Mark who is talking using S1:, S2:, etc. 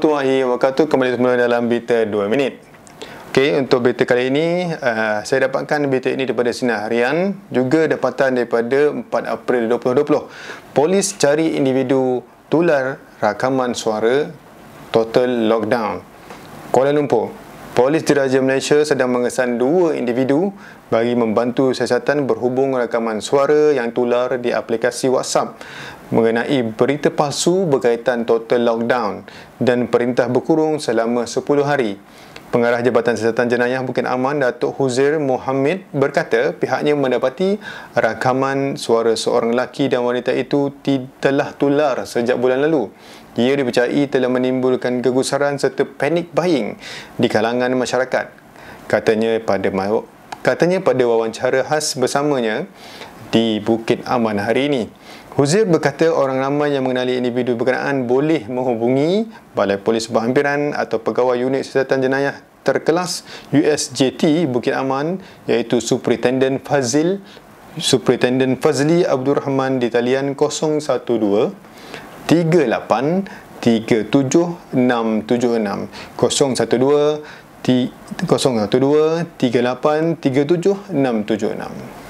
S1: warahmatullahi wabarakatuh. Kembali semula dalam Berita 2 Minit. Okey, untuk berita kali ini, saya dapatkan berita ini daripada Sinar Harian, juga dapatan daripada 4 April 2020. Polis cari individu tular rakaman suara total lockdown. Kuala Lumpur. Polis Diraja Malaysia sedang mengesan 2 individu bagi membantu siasatan berhubung rakaman suara yang tular di aplikasi WhatsApp mengenai berita palsu berkaitan total lockdown dan perintah berkurung selama 10 hari. Pengarah Jabatan Siasatan Jenayah Bukit Aman, Datuk Huzair Mohammed berkata pihaknya mendapati rakaman suara seorang lelaki dan wanita itu telah tular sejak bulan lalu. Ia dipercayai telah menimbulkan kegusaran serta panik buying di kalangan masyarakat. Katanya pada wawancara khas bersamanya di Bukit Aman hari ini. Huzair berkata orang ramai yang mengenali individu berkenaan boleh menghubungi Balai Polis Berhampiran atau Pegawai Unit Siasatan Jenayah Terkelas USJT Bukit Aman, iaitu Superintendent Fazli Abdul Rahman di talian 012 38 37676 012 38 37676.